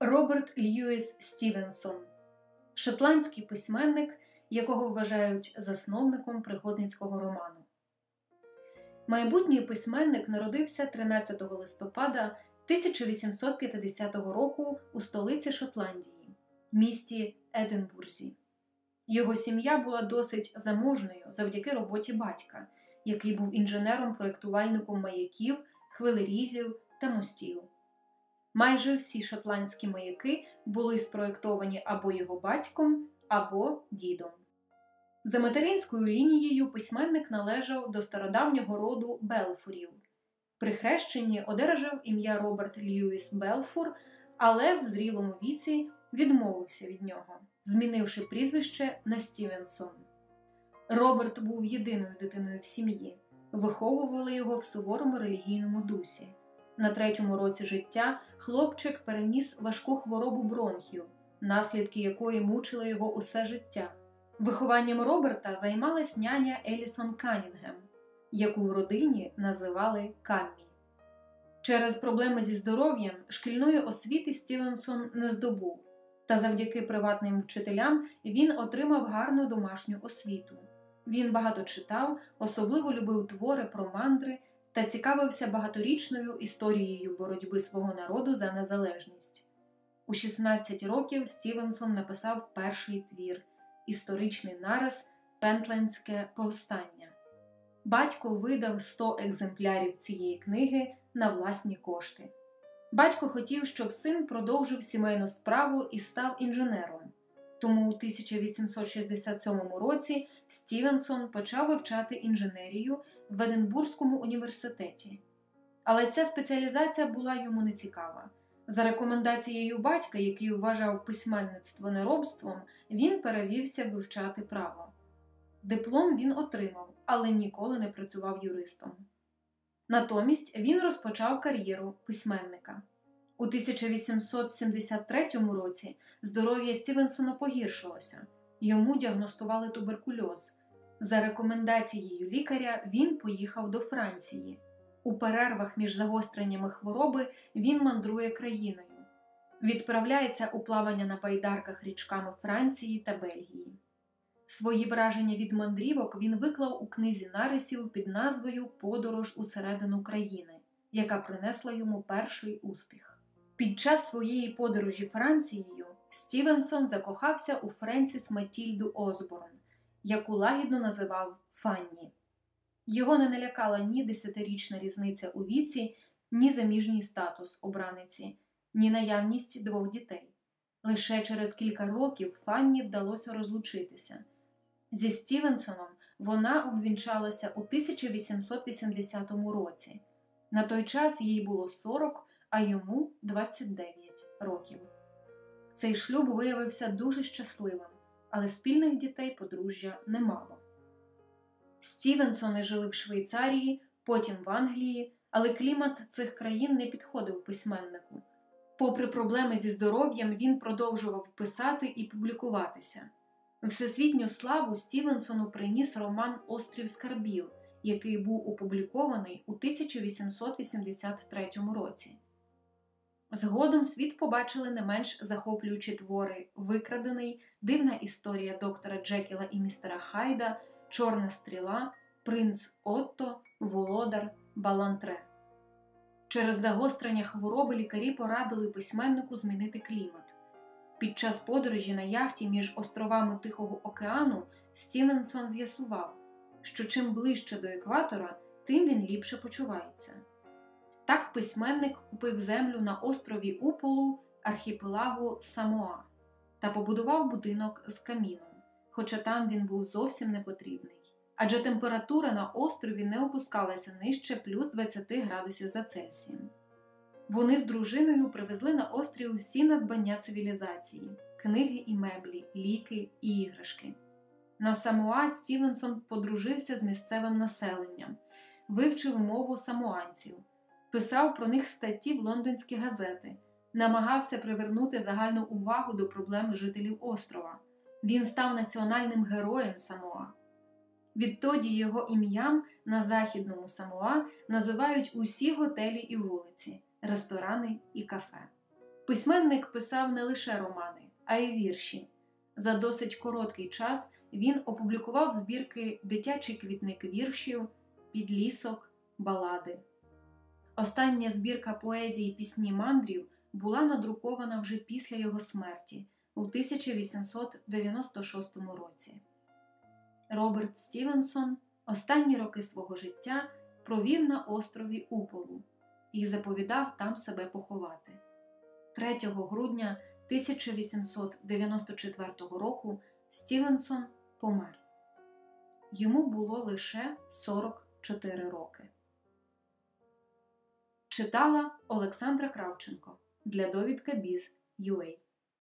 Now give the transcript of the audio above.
Роберт Льюіс Стівенсон – шотландський письменник, якого вважають засновником пригодницького роману. Майбутній письменник народився 13 листопада 1850 року у столиці Шотландії, місті Единбурзі. Його сім'я була досить заможною завдяки роботі батька, який був інженером-проєктувальником маяків, хвилерізів та мостів. Майже всі шотландські маяки були спроєктовані або його батьком, або дідом. За материнською лінією письменник належав до стародавнього роду Белфурів. При хрещенні одержав ім'я Роберт Льюіс Белфур, але в зрілому віці відмовився від нього, змінивши прізвище на Стівенсон. Роберт був єдиною дитиною в сім'ї. Виховували його в суворому релігійному дусі. На 3-му році життя хлопчик переніс важку хворобу бронхів, наслідки якої мучили його усе життя. Вихованням Роберта займалась няня Елісон Канінгем, яку в родині називали Каммі. Через проблеми зі здоров'ям шкільної освіти Стівенсон не здобув, та завдяки приватним вчителям він отримав гарну домашню освіту. Він багато читав, особливо любив твори про мандри та цікавився багаторічною історією боротьби свого народу за незалежність. У 16 років Стівенсон написав перший твір – історичний нарис «Пентлендське повстання». Батько видав 100 екземплярів цієї книги на власні кошти. Батько хотів, щоб син продовжив сімейну справу і став інженером. Тому у 1867 році Стівенсон почав вивчати інженерію в Единбурзькому університеті. Але ця спеціалізація була йому не цікава. За рекомендацією батька, який вважав письменництво неробством, він перевівся вивчати право. Диплом він отримав, але ніколи не працював юристом. Натомість він розпочав кар'єру письменника. У 1873 році здоров'я Стівенсона погіршилося. Йому діагностували туберкульоз. За рекомендацією лікаря він поїхав до Франції. У перервах між загостреннями хвороби він мандрує країною. Відправляється у плавання на байдарках річками Франції та Бельгії. Свої враження від мандрівок він виклав у книзі нарисів під назвою «Подорож у середину країни», яка принесла йому перший успіх. Під час своєї подорожі Францією Стівенсон закохався у Френсіс Матільду Осборн, яку лагідно називав Фанні. Його не налякала ні 10-річна різниця у віці, ні заміжній статус обраниці, ні наявність 2 дітей. Лише через кілька років Фанні вдалося розлучитися. Зі Стівенсоном вона обвінчалася у 1880 році. На той час їй було 40, а йому 29 років. Цей шлюб виявився дуже щасливим, але спільних дітей подружжя не мало. Стівенсони жили в Швейцарії, потім в Англії, але клімат цих країн не підходив письменнику. Попри проблеми зі здоров'ям, він продовжував писати і публікуватися. Всесвітню славу Стівенсону приніс роман «Острів скарбів», який був опублікований у 1883 році. Згодом світ побачили не менш захоплюючі твори «Викрадений», «Дивна історія доктора Джекіла і містера Хайда», «Чорна стріла», «Принц Отто», «Володар», «Балантре». Через загострення хвороби лікарі порадили письменнику змінити клімат. Під час подорожі на яхті між островами Тихого океану Стівенсон з'ясував, що чим ближче до екватора, тим він ліпше почувається. Так письменник купив землю на острові Уполу архіпелагу Самоа та побудував будинок з каміном, хоча там він був зовсім не потрібний. Адже температура на острові не опускалася нижче плюс 20 градусів за Цельсієм. Вони з дружиною привезли на острів всі надбання цивілізації – книги і меблі, ліки і іграшки. На Самоа Стівенсон подружився з місцевим населенням, вивчив мову самоанців, писав про них статті в лондонські газети, намагався привернути загальну увагу до проблеми жителів острова. Він став національним героєм Самоа. Відтоді його ім'ям на західному Самоа називають усі готелі і вулиці, ресторани і кафе. Письменник писав не лише романи, а й вірші. За досить короткий час він опублікував збірки «Дитячий квітник віршів», «Підлісок», «Балади». Остання збірка поезії «Пісні мандрів» була надрукована вже після його смерті у 1896 році. Роберт Стівенсон останні роки свого життя провів на острові Уполу і заповідав там себе поховати. 3 грудня 1894 року Стівенсон помер. Йому було лише 44 роки. Читала Олександра Кравченко для довідка Біз.UA.